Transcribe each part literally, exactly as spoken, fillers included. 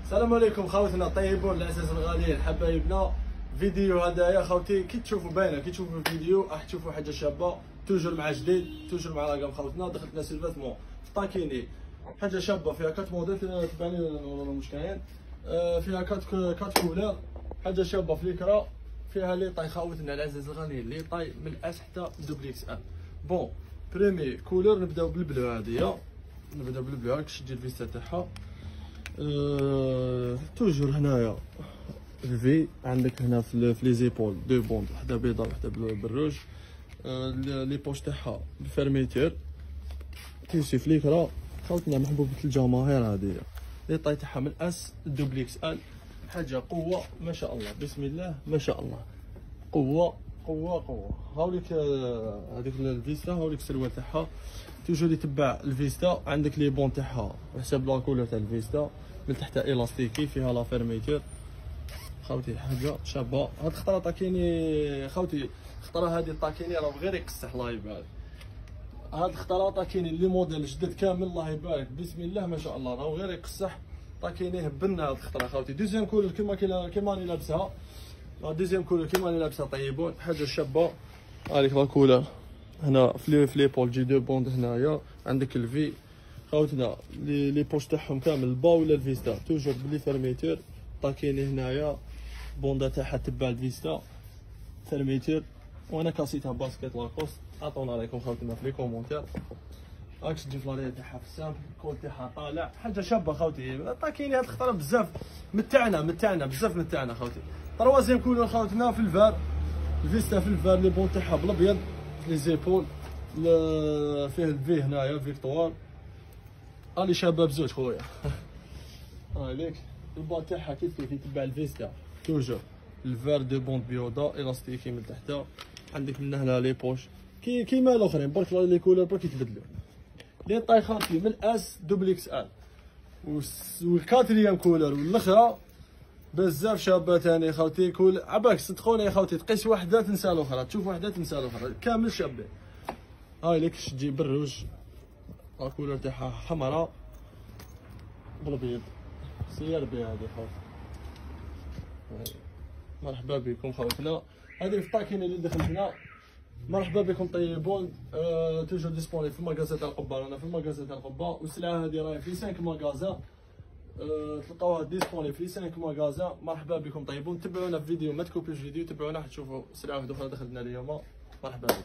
السلام عليكم خوتنا الطيبون العزاز الغاليين حبايبنا. فيديو هدايا خوتي كي تشوفوا باينه، كي تشوفوا الفيديو راح تشوفوا حاجه شابه، توجور مع جديد، توجور مع راقم خوتنا. دخلتنا سيلفاتمون في طاكيني، حاجه شابه فيها كات موديل تبعني ولا مش كاين، فيها كات كات كولر، حاجه شابه في ليكرا، فيها لي طاي خوتنا العزاز الغاليين، لي طاي من الاس حتى دوبليكس ان. بون بريمي كولر نبداو بالبلو هاديه، نبداو بالبلو هاك شدي الفيستا تاعها. أه... توجور هنايا الفي عندك هنا في لي زيبول دو بوند، وحده بيضاء وحده بالروج. أه... لي بوش تاعها بالفيرميتير، تيسي في ليكرا خوتنا محبوبة الجماهير هذه. لي طاي تاعها من اس دوبليكس ال، حاجه قوه ما شاء الله، بسم الله ما شاء الله، قوه قوه قوه. هاوليك هذيك الفيستا، هاوليك السروال تاعها توجور يتبع الفيستا. عندك لي بون تاعها حسب لا كولور تاع الفيستا، من تحت الاستيكي، فيها لا فيرميتير خوتي، حاجه شابه. هاد الخطره طاكيني خوتي، الخطره هادي طاكيني راه غير يقصح الله يبارك. هاد الخطره طاكيني لي موديل جدد كامل الله يبارك، بسم الله ما شاء الله، راه غير يقصح طاكيني. هبلنا هاد الخطره خوتي. دوزيام كولور كيما كيما راني لابسها، لا دوزيام كولور كيما راني لابسها طيبون، حاجه شابه. هذيك لا كولور هنا في لي بول جي دو بوند. هنايا عندك الفي خوتنا، لي لي بوش تاعهم كامل البا ولا الفيستا توجور بلي فيرميتير. طاكيني هنايا بوندا تاعها تبع الفيستا فيرميتير، وانا كاسيتها باسكيت لاكوست. عطونا رايكم خوتنا في لي كومونتير. هاك تجي فلاريه تاعها في السامبل، الكول تاعها طالع، حاجه شابه خوتي. طاكيني هاد الخطره بزاف متعنا متعنا بزاف متعنا خوتي. تروازيام كولور خوتنا في الفار، الفيستا في الفار، لي بون تاعها بالابيض، لي زيبول فيه الفي هنايا فيكتوار. راني شابه بزوج خويا. ها ليك البا تاعها كيف كيف يتبع الفيستا توجور الفار دو بوند بيوضا الاستيكي من تحت. عندك من هنا لي بوش كي كيما الاخرين، برك لي كولور برك يتبدلوا. لي طاي خاطي من اس دوبليكس ال، والكاتريام كولر والاخرى بزاف شابه ثاني خوتي. كول عباك صدقوني يا خوتي، تقيس وحده تنسى الاخرى، تشوف وحده تنسى الاخرى، كامل شابين. هاي ليك تجي بالروج، لا كولر تاعها حمراء بالابيض، سير بها هذه خوتي. مرحبا بكم خوتنا. هذه الطاكينه اللي دخلتنا، مرحبا بكم طيبون. أه توجور ديسبوني في المغازا تاع القبه، رانا في المغازا تاع القبه، والسلعه هذه راهي في خمسة مغازا. أه تلقاوها ديسبوني في خمسة مغازا. مرحبا بكم طيبون، تبعونا في فيديو، ما تكوبيوش فيديو، تبعونا حتى تشوفوا سلعه اخرى دخلنا اليوم. مرحبا بكم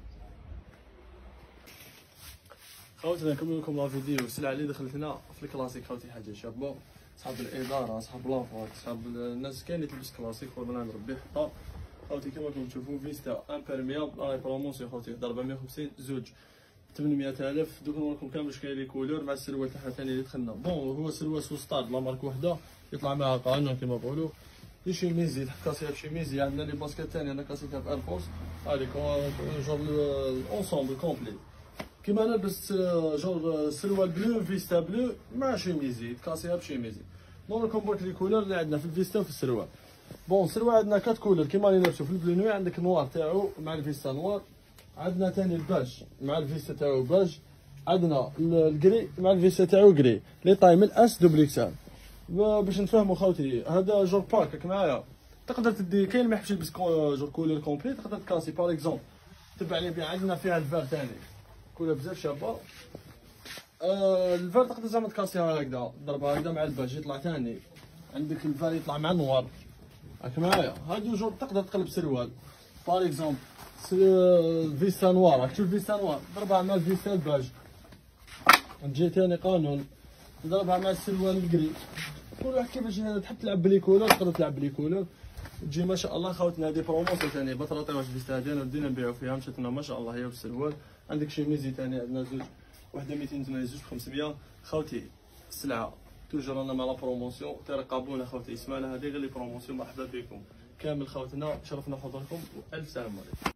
خوتنا. نكمل لكم لا فيديو. السلعه اللي دخلتنا في الكلاسيك خوتي، حاجه شابه. صحاب الاداره، صحاب لافاك، صحاب الناس كاين اللي تلبس كلاسيك والله نربي حطها خوتي. كما راكم تشوفوا فيستا امبيرميابل راهي بروموسيون خوتي، أربعمية وخمسين زوج ثمنمية ألف. دوك نوريكم كامل واش كاين لي كولور مع السروال تاعها ثاني اللي دخلنا. بون هو سروال سوستار لا مارك وحده، يطلع معها قانون كما نقولوا. لي شيميزي تحت كاسيها بشيميزي. عندنا لي باسكيت ثاني انا كاسيتها بارفورس، هذيك جور الاونسومبل كومبلي. كيما انا لبست جور سروال بلو فيستا بلو مع شيميزي، تكاسيها بشيميزي. نوريكم برك لي كولور اللي عندنا في الفيستا وفي السروال. بون السروال عندنا كات كولور كيما راني لابسو في البلو نوي، عندك نوار تاعو مع الفيستا نوار. عندنا ثاني الباج مع الفيستا تاعو باج. عندنا الكري مع الفيستا تاعو كري. لي طاي من اس دوبليكس ال. باش نتفاهموا خوتي، هذا جور باك راك معايا، تقدر تدي. كاين ما يحبش يلبس جور كولور كومبلي، تقدر تكاسي باغ اكزومبل تبعني بها. عندنا فيها الفار ثاني كولور بزاف شابه. آه الفار تقدر زعما تكاسيها هكذا، ضربها هكذا مع الباج يطلع ثاني. عندك الفار يطلع مع النوار، راك معايا. هادو جور تقدر تقلب سروال باغ اكزومبل فيستا نوار، راك تشوف فيستا نوار ضربها مع الفيستا الباج. تجي ثاني قانون ضربها مع السروال الكري. كل واحد كيفاش تحب تلعب بلي كولور تقدر تلعب بلي كولور، تجي ما شاء الله خوتنا. هذه بروموسيون ثاني بطراطي واش فيستا هذه بدينا نبيعو فيها، مشات لنا ما شاء الله هي والسروال. عندك شيميزي ثاني عندنا زوج، وحده ميتين وثمانين زوج بخمسمية خوتي. السلعه توجور رانا مع لا بروموسيون، ترقبونا خوتي. اسمعنا هذه غير لي بروموسيون. مرحبا بكم كامل خوتنا، شرفنا حضوركم والف سلام عليكم.